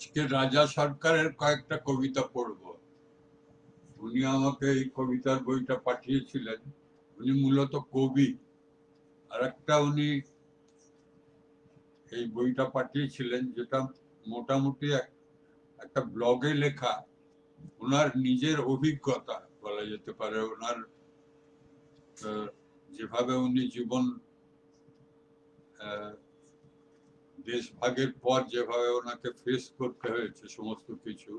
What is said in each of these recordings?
আজকে রাজা সরকারের কয়েকটা কবিতা পড়ব। উনি আমাকে এই কবিতার বইটা পাঠিয়েছিলেন। উনি মূলত কবি। আর একটা উনি এই বইটা পাঠিয়েছিলেন যেটা মোটামুটি একটা ব্লগে লেখা, ওনার নিজের অভিজ্ঞতা বলা যেতে পারে। ওনার যেভাবে উনি জীবন দেশভাগের পর যেভাবে ওনাকে ফেস করতে হয়েছে সমস্ত কিছু,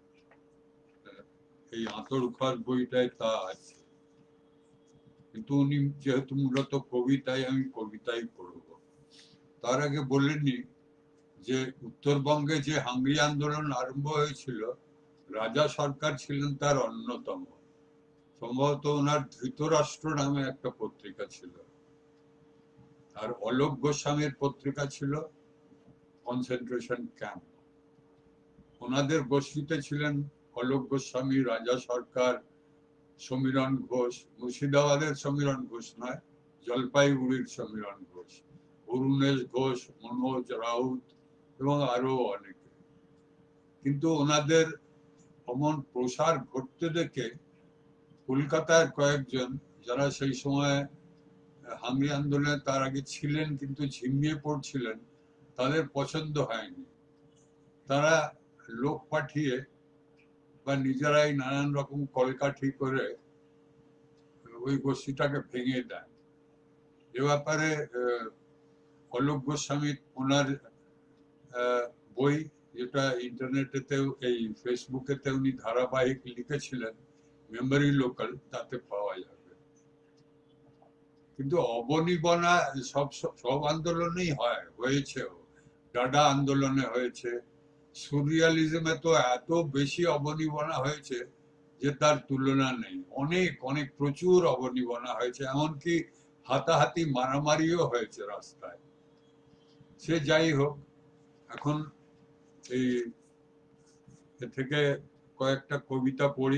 এই আঁতর ঘর বইটায় তা আছে। কিন্তু উনি যেহেতু মূলত কবিতাই, আমি কবিতাই পড়ব। তার আগে বলেনি যে উত্তরবঙ্গে যে হাঙ্গরি আন্দোলন আরম্ভ হয়েছিল, রাজা সরকার ছিলেন তার অন্যতম। সম্ভবত ওনার ধৃতরাষ্ট্র নামে একটা পত্রিকা ছিল, আর অলোক গোস্বামীর পত্রিকা ছিল কনসেন্ট্রেশন ক্যাম্প। ওনাদের গোষ্ঠীতে ছিলেন অলোক গোস্বামী, রাজা সরকার, সমীরণ ঘোষ, মুর্শিদাবাদের সমীরণ ঘোষ নয়, জলপাইগুড়ির সমীরণ ঘোষ, অরুণেশ ঘোষ, মনোজ রাউত এবং আরো অনেকে। কিন্তু ওনাদের অমন প্রসার ঘটতে দেখে কলকাতার কয়েকজন, যারা সেই সময় হাঙ্গরি আন্দোলনে তার আগে ছিলেন কিন্তু ঝিমিয়ে পড়ছিলেন, তাদের পছন্দ হয়নি। তারা লোক পাঠিয়ে বা নিজেরাই নানান রকম কলকাঠি করে ওই গোষ্ঠীটাকে ভেঙে দেন। এ ব্যাপারে অলোক গোস্বামী ওনার বই, যেটা ইন্টারনেটেতেও এই ফেসবুকেতে উনি ধারাবাহিক লিখেছিলেন, মেমোরি লোকাল, তাতে পাওয়া যাবে। কিন্তু অবনিবনা সব আন্দোলনেই হয়েছেও। ডাডা আন্দোলনে হয়েছে, সুরিয়ালিজমে তো এত বেশি অবনিবনা হয়েছে যে তার তুলনা নেই। অনেক অনেক প্রচুর অবনিবনা হয়েছে, এমনকি হাতাহাতি মারামারিও হয়েছে রাস্তায়। সে যাই হোক, এখন এই থেকে কয়েকটা কবিতা পড়ি।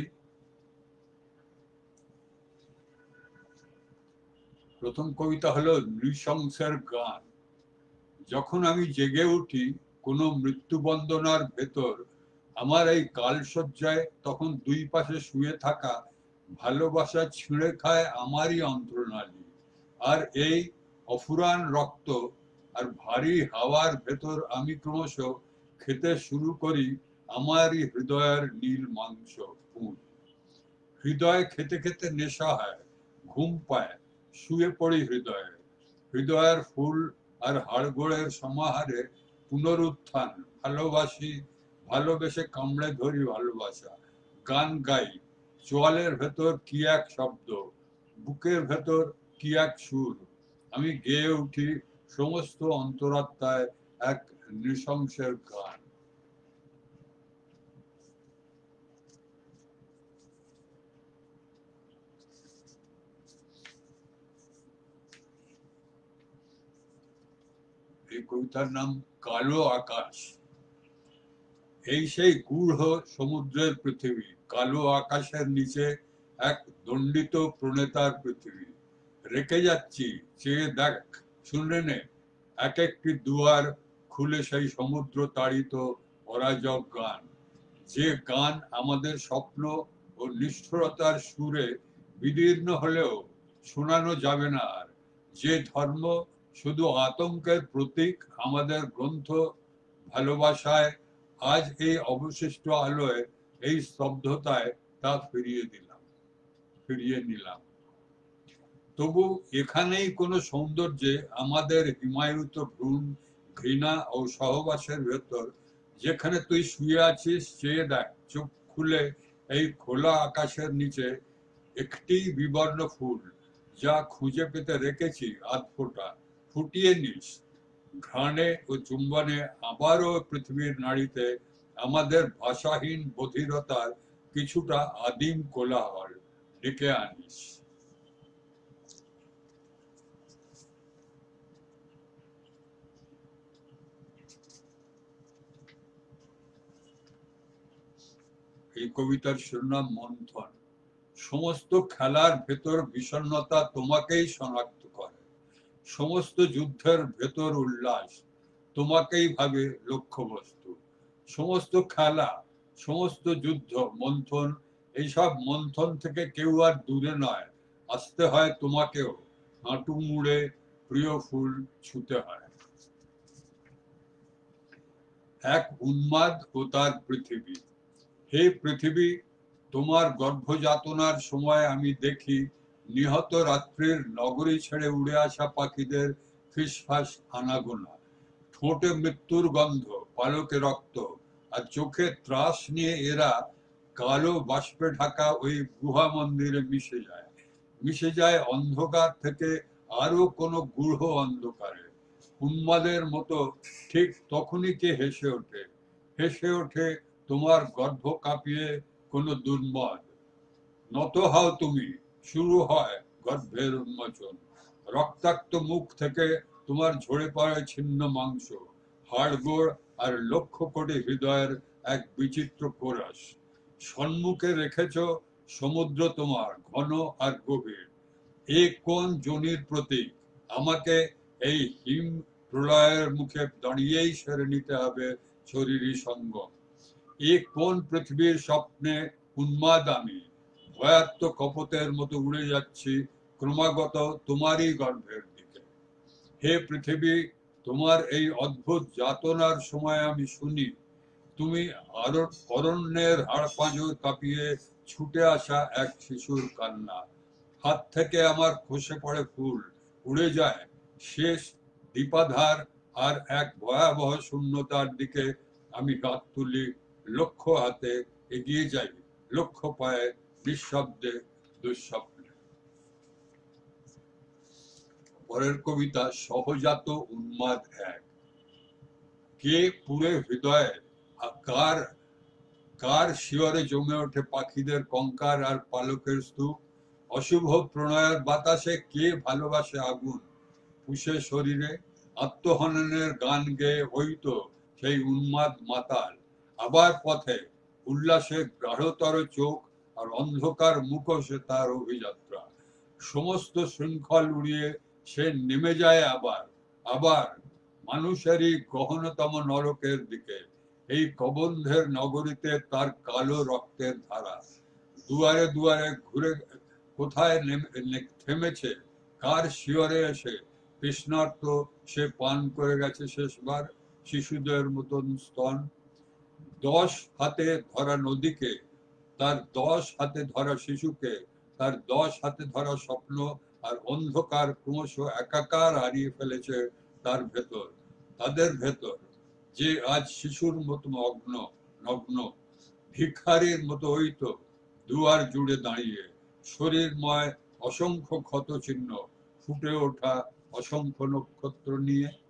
প্রথম কবিতা হলো নৃশংসের গান। যখন আমি জেগে উঠি কোনো মৃত্যু বন্দনার ভেতর, আমার এই কালসজ্জায় তখন দুই পাশে শুয়ে থাকা ভালোবাসা ছিঁড়ে খায় আমারই অন্ত্রনালী। আর এই অফুরান রক্ত আর ভারী হাওয়ার ভেতর আমি ক্রমশ খেতে শুরু করি আমারই হৃদয়ের নীল মাংস ফুল। হৃদয় খেতে খেতে নেশা হয়, ঘুম পায়, শুয়ে পড়ি হৃদয়ে। হৃদয়ের ফুল আর হাড়গোড়ের সমাহারে পুনরুত্থান। ভালোবাসি, ভালোবেসে কামড়ে ধরি ভালোবাসা। গান গাই, চোয়ালের ভেতর কি এক শব্দ, বুকের ভেতর কি এক সুর। আমি গেয়ে উঠি সমস্ত অন্তরাত্মায় এক নৃশংসের গান। এই কবিতার নাম কালো আকাশ। এই সেই গূঢ় সমুদ্রের পৃথিবী, কালো আকাশের নিচে এক দণ্ডিত প্রণেতার পৃথিবী। রেখে যাচ্ছি, চেয়ে দেখ, শুনে নে, এক একটি দুয়ার খুলে সেই সমুদ্র তাড়িত অরাজক গান। যে গান আমাদের স্বপ্ন ও নিষ্ঠুরতার সুরে বিদীর্ণ হলেও শোনানো যাবে না আর। যে ধর্ম শুধু আতঙ্কের প্রতীক আমাদের গ্রন্থ ভালোবাসায়, আজ এই অবশিষ্ট আলোয়, এই স্তব্ধতায় তা ফিরিয়ে নিলাম। তবু এখানেই কোনো সৌন্দর্যে আমাদের হিমায়িত ভ্রূণ, ঘৃণা ও সহবাসের ভেতর, যেখানে তুই শুয়ে আছিস, চেয়ে দেখ, চোখ খুলে এই খোলা আকাশের নিচে একটি বিবর্ণ ফুল, যা খুঁজে পেতে রেখেছি আধফোঁটা। ফুটিয়ে নিস, ঘ্রাণে ও চুম্বনে আবারও পৃথিবীর নাড়িতে আমাদের ভাষাহীন বধিরতার কিছুটা আদিম কোলাহল ডেকে আনিস। এই কবিতার শিরোনাম মন্থন। সমস্ত খেলার ভেতর বিষণ্ণতা তোমাকেই শনাক্ত করে, সমস্ত যুদ্ধের ভেতর উল্লাস তোমাকেই ভাবে লক্ষ্যবস্তু। সমস্ত খেলা, সমস্ত যুদ্ধ মন্থন, এইসব মন্থন থেকে কেউ আর দূরে নয়, আসতে হয় তোমাকেও, হাঁটু মুড়ে প্রিয় ফুল ছুতে হয়। এক উন্মাদ ও তার পৃথিবী। হে পৃথিবী, তোমার গর্ভযাতনার সময় আমি দেখি নিহত রাত্রির নগরী ছেড়ে উড়ে আসা পাখিদের ফিসফাস আনাগোনা, ঠোঁটে মৃত্যুর গন্ধ, পালকে রক্ত, আর চোখে ত্রাস নিয়ে এরা কালো বাষ্পে ঢাকা ওই গুহা মন্দিরে মিশে যায় অন্ধকার থেকে আরো কোনো গূঢ় অন্ধকারে। উন্মাদের মতো ঠিক তখনই কে হেসে ওঠে তোমার গর্ভ কাঁপিয়ে কোনো দুর্মদ। নত হও তুমি, শুরু হয় গর্ভের উন্মোচন। রক্তাক্ত মুখ থেকে তোমার ঝরে পড়ে ছিন্ন মাংস, হাড়গোড় আর লক্ষ কোটি হৃদয়ের এক বিচিত্র কোরাস। সম্মুখে রেখেছ সমুদ্র তোমার ঘন আর গভীর। এ কোন যোনির প্রতীক? আমাকে এই হিম প্রলয়ের মুখে দাঁড়িয়েই সেরে নিতে হবে শরীরী সঙ্গম। এ কোন পৃথিবীর স্বপ্নে উন্মাদ আমি, ভয়াত্ম কপতের মতো উড়ে যাচ্ছি ক্রমাগত তোমারই গর্ভের দিকে। হে পৃথিবী, তোমার এই অদ্ভুত যাতনার সময় আমি শুনি তুমি অরণ্যের হাড়পাঁজর কাঁপিয়ে ছুটে আসা এক শিশুর কান্না। হাত থেকে আমার খসে পড়ে ফুল, উড়ে যায় শেষ দীপাধার, আর এক ভয়াবহ শূন্যতার দিকে আমি হাত তুলি, লক্ষ্য হাতে এগিয়ে যাই, লক্ষ্য পায়ে নিঃশব্দে দুঃস্বপ্নে। পরের কবিতা সহজাত উন্মাদ এক। কে পুরে হৃদয়ে কার কার শিয়রে জমে ওঠে পাখিদের কঙ্কার আর পালকের স্তূপ। অশুভ প্রণয়ের বাতাসে কে ভালোবাসে আগুন পুষে শরীরে। আত্মহননের গান গেয়ে হইতো সেই উন্মাদ মাতাল, আবার পথে উল্লাসে গাঢ়তর চোখ আর অন্ধকার মুখোশে তার অভিযাত্রা। সমস্ত শৃঙ্খল উড়িয়ে সে নেমে যায় আবার মানুষেরই গহনতম নরকের দিকে। এই কবন্ধের নগরীতে তার কালো রক্তের ধারা। দুয়ারে দুয়ারে ঘুরে কোথায় থেমেছে, কার শিয়রে এসে তৃষ্ণার্ত সে পান করে গেছে শেষবার শিশুদের মতন স্তন। 10 হাতে ধরা নদীকে, তার 10 হাতে ধরা শিশুকে, তার 10 হাতে ধরা স্বপ্ন আর অন্ধকার ক্রমশ একাকার হারিয়ে ফেলেছে তাদের ভেতর, যে আজ শিশুর মতো নগ্ন ভিখারির মতো হইতো দুয়ার জুড়ে দাঁড়িয়ে, শরীরময় অসংখ্য ক্ষত চিহ্ন, ফুটে ওঠা অসংখ্য নক্ষত্র নিয়ে।